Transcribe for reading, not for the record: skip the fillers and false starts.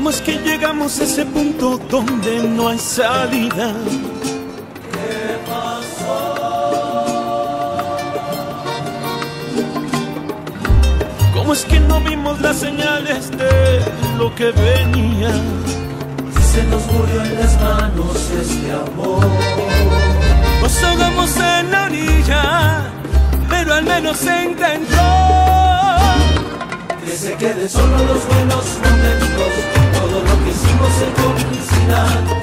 ¿Cómo es que llegamos a ese punto donde no hay salida? ¿Qué pasó? ¿Cómo es que no vimos las señales de lo que venía? Se nos murió en las manos este amor. Nos ahogamos en la orilla, pero al menos se intentó. Que se queden solo los buenos momentos, todo lo que hicimos en complicidad.